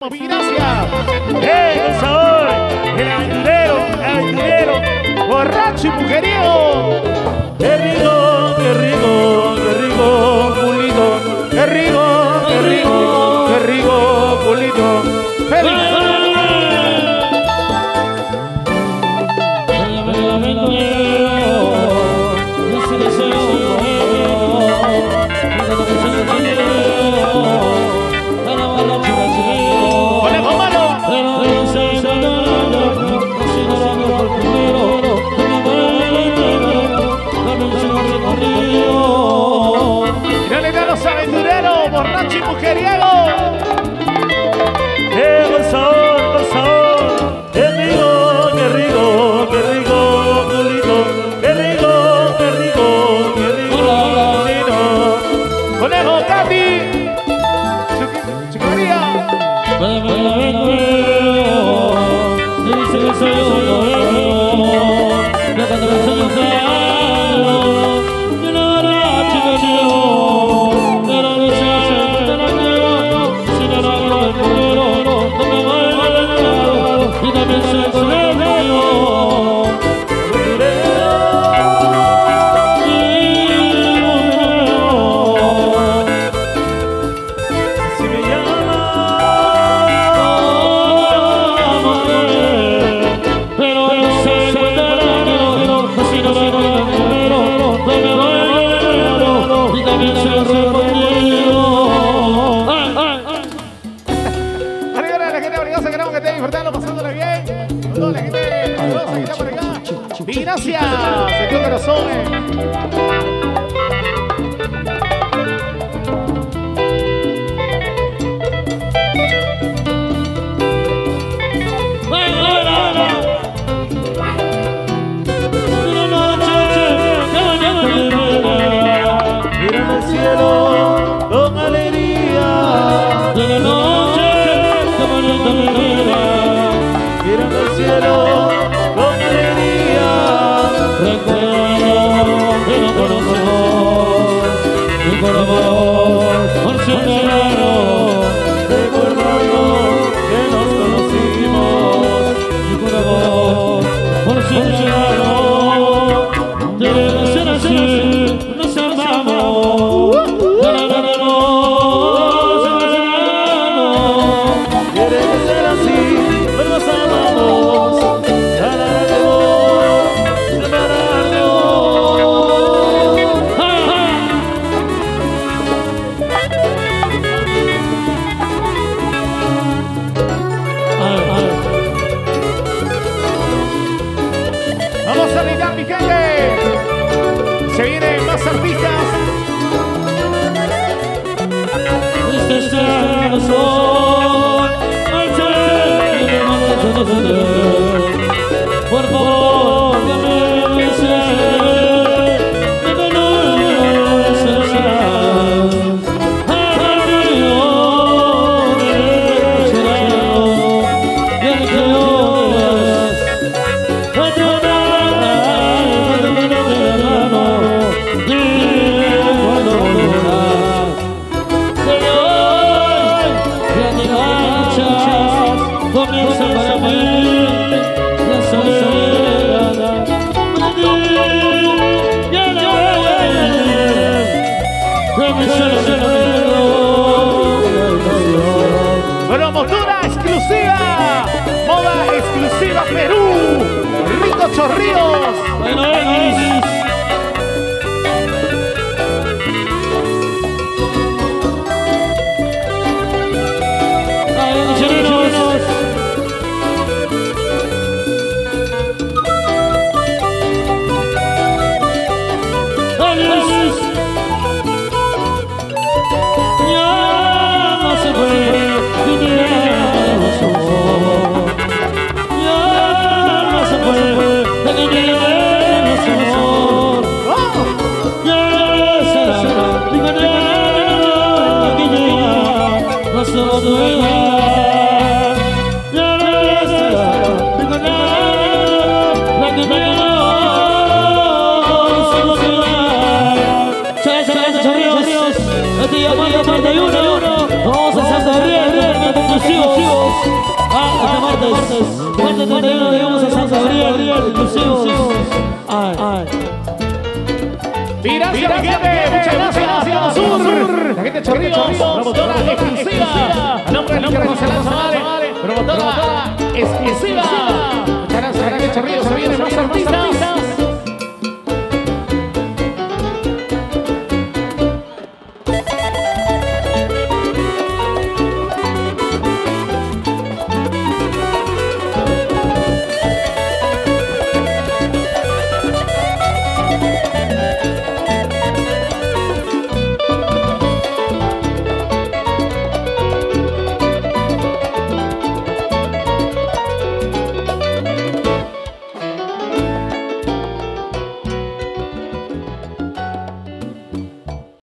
Cosano, mil gracias. Gozador, el aventurero, borracho y mujeriego. Qué rico, qué rico, qué rico, culito. Qué rico, qué rico, qué rico, culito. ¡Feliz! Borracho y mujeriego. Gozador, gozador. Qué rico, qué rico, qué rico, culito. Qué rico, qué rico, qué rico, culito. Conejo, Katy. Chico María. Y gracias, de todo corazón. Mira al cielo con alegría. De la noche, mira al cielo con alegría. Recuerdo que no conocemos mi corazón por su verano. Recordando que nos conocimos mi corazón por su verano. Debe ser así, nos amamos. Quiere ser así, pero nos amamos. Vamos a brindar, mi gente. Se vienen más artistas. Por favor, Promotora exclusiva. Moda exclusiva Perú. Rico Chorrillos. Ya no se puede, Este martes 31 llegamos a San Gabriel, exclusivos. Gracias, mi gente. Muchas gracias. La gente de Chorrillos. Promotora